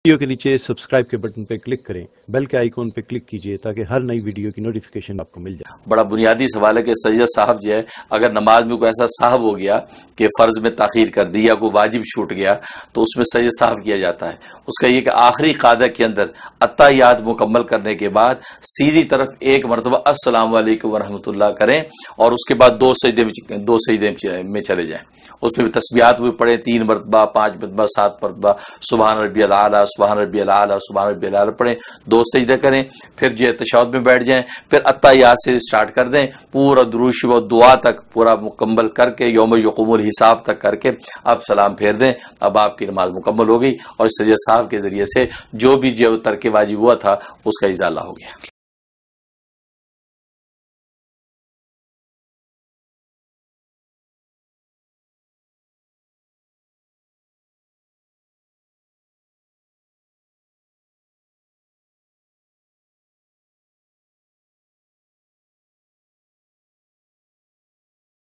Video کے نیچے subscribe کے بٹن پہ کلک کریں، بیل کے آئیکن پہ کلک کیجئے تاکہ ہر نئی ویڈیو کی نوٹیفیکیشن آپ کو مل جائے۔ بڑا بنیادی سوال ہے کہ سجدہ صاحب جو ہے اگر نماز میں کوئی ایسا صاحب ہو گیا کہ فرض میں تاخیر کر دی یا کوئی واجب چھوٹ گیا تو اس میں سجدہ صاحب کیا جاتا ہے۔ اس کا یہ کہ آخری قاعدہ کے اندر اتحیات مکمل کرنے کے بعد سیدھی طرف ایک مرتبہ السلام علیکم ورحمۃ اللہ کریں اور اس کے بعد دو سجدے میں چلے جائیں۔ اس میں بھی تسبیحات بھی پڑھیں 3 مرتبہ 5 مرتبہ 7 مرتبہ سبحان ربی الاعلیٰ سبحان ربی الاعلیٰ سبحان ربی الاعلیٰ پڑھیں، 2 سجدے کریں، پھر جو ہے تشہد میں بیٹھ جائیں، پھر اتحیات سے سٹارٹ کر دیں، پورا درود شریف و دعا تک پورا مکمل کر کے یوم یقوم الحساب تک کر کے اب سلام پھیر دیں۔ اب آپ کی نماز مکمل ہو گئی اور سجدہ صاحب کے ذریعے سے جو بھی جو ترک واجب ہوا تھا اس کا ازالہ ہو گیا۔